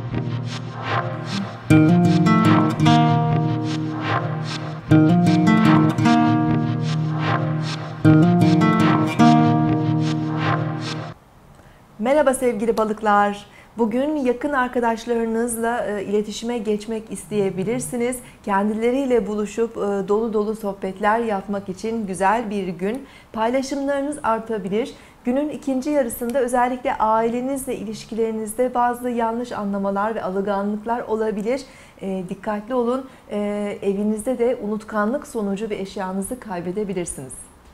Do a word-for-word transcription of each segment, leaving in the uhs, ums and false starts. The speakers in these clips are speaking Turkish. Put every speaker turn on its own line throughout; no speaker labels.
Merhaba sevgili balıklar. Bugün yakın arkadaşlarınızla e, iletişime geçmek isteyebilirsiniz. Kendileriyle buluşup e, dolu dolu sohbetler yapmak için güzel bir gün. Paylaşımlarınız artabilir. Günün ikinci yarısında özellikle ailenizle ilişkilerinizde bazı yanlış anlamalar ve alınganlıklar olabilir. E, dikkatli olun. E, evinizde de unutkanlık sonucu bir eşyanızı kaybedebilirsiniz.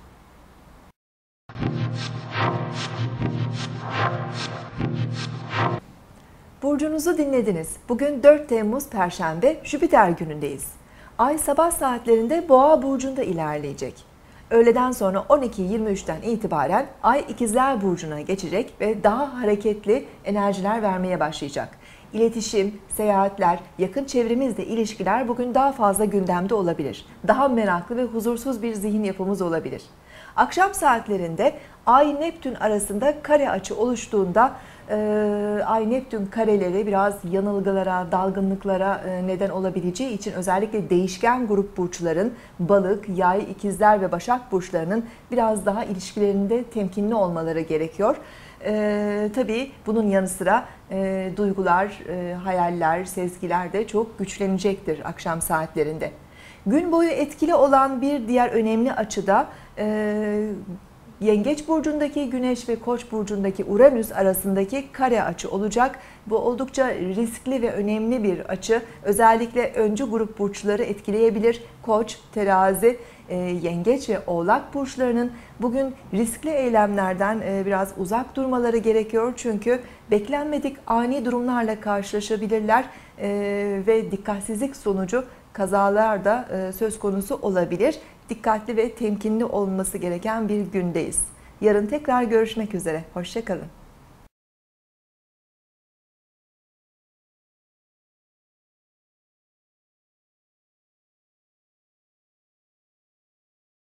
Burcunuzu dinlediniz. Bugün dört Temmuz Perşembe, Jüpiter günündeyiz. Ay sabah saatlerinde Boğa burcunda ilerleyecek. Öğleden sonra on iki yirmi üçten itibaren Ay İkizler burcuna geçecek ve daha hareketli enerjiler vermeye başlayacak. İletişim, seyahatler, yakın çevremizle ilişkiler bugün daha fazla gündemde olabilir. Daha meraklı ve huzursuz bir zihin yapımız olabilir. Akşam saatlerinde Ay-Neptün arasında kare açı oluştuğunda e, Ay-Neptün kareleri biraz yanılgılara, dalgınlıklara e, neden olabileceği için özellikle değişken grup burçların Balık, Yay, İkizler ve Başak burçlarının biraz daha ilişkilerinde temkinli olmaları gerekiyor. Ee, tabii bunun yanı sıra e, duygular, e, hayaller, sezgiler de çok güçlenecektir akşam saatlerinde. Gün boyu etkili olan bir diğer önemli açıda e, Yengeç burcundaki Güneş ve Koç burcundaki Uranüs arasındaki kare açı olacak. Bu oldukça riskli ve önemli bir açı. Özellikle öncü grup burçları etkileyebilir. Koç, Terazi, Yengeç ve Oğlak burçlarının bugün riskli eylemlerden biraz uzak durmaları gerekiyor. Çünkü beklenmedik ani durumlarla karşılaşabilirler ve dikkatsizlik sonucu kazalar da söz konusu olabilir. Dikkatli ve temkinli olması gereken bir gündeyiz. Yarın tekrar görüşmek üzere. Hoşça kalın.